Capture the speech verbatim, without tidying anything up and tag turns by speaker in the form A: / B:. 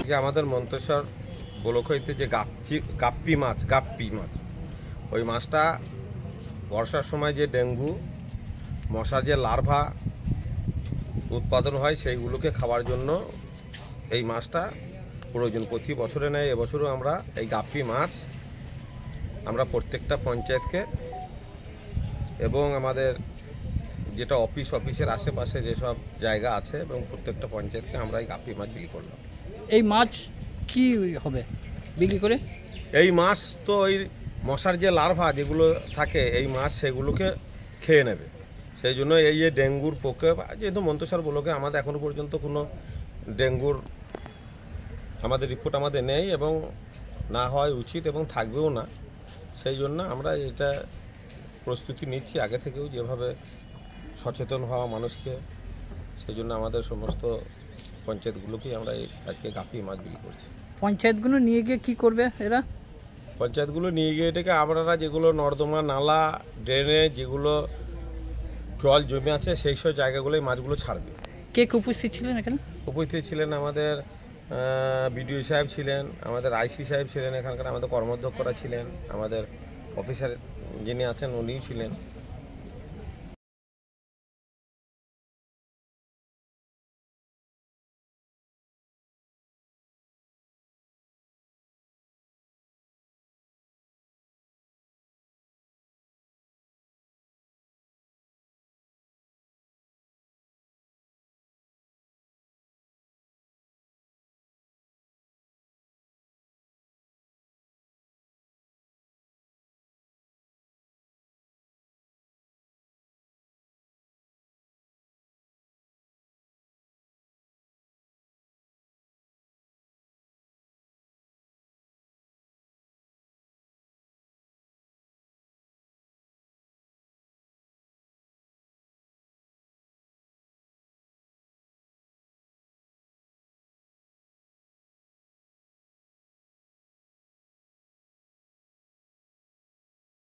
A: আজকে আমাদের মন্তেশ্বর ব্লক হইতে যে গাপ্পি গাপ্পি মাছ গাপ্পি মাছ ওই মাছটা বর্ষার সময় যে ডেঙ্গু মশার যে লার্ভা উৎপাদন হয় সেইগুলোকে খাওয়ার জন্য এই মাছটা প্রয়োজন। প্রতি বছরে নেয়, এবছরও আমরা এই গাপ্পি মাছ আমরা প্রত্যেকটা পঞ্চায়েতকে এবং আমাদের যেটা অফিস অফিসের আশেপাশে যেসব জায়গা আছে এবং প্রত্যেকটা পঞ্চায়েতকে আমরা এই গাপ্পি মাছ বিক্রি করলাম।
B: এই মাছ কি হবে বিক্রি করে?
A: এই মাছ তো ওই মশার যে লার্ভা যেগুলো থাকে এই মাছ সেগুলোকে খেয়ে নেবে। সেই জন্য এই যে ডেঙ্গুর প্রকোপ, যেহেতু মন্তেশ্বর ব্লকে আমাদের এখনও পর্যন্ত কোনো ডেঙ্গুর আমাদের রিপোর্ট আমাদের নেই এবং না হয় উচিত এবং থাকবেও না। সেই জন্য আমরা এটা প্রস্তুতি নিচ্ছি আগে থেকেও, যেভাবে সচেতন হওয়া মানুষকে। সেই জন্য আমাদের সমস্ত পঞ্চায়েতগুলোকেই আমরা আজকে গাপ্পি মাছ বিক্রি করছি।
B: পঞ্চায়েতগুলো নিয়ে গিয়ে কী করবে এরা?
A: পঞ্চায়েতগুলো নিয়ে গিয়ে এটাকে আপনারা যেগুলো নর্দমা নালা ড্রেনে যেগুলো জল জমে আছে সেই সব জায়গাগুলোই মাছগুলো ছাড়বে।
B: কে কে উপস্থিত ছিলেন এখানে?
A: উপস্থিত ছিলেন আমাদের বিডিও সাহেব ছিলেন, আমাদের আইসি সাহেব ছিলেন, এখানকার আমাদের কর্মাধ্যক্ষরা ছিলেন, আমাদের অফিসার যিনি আছেন উনিও ছিলেন।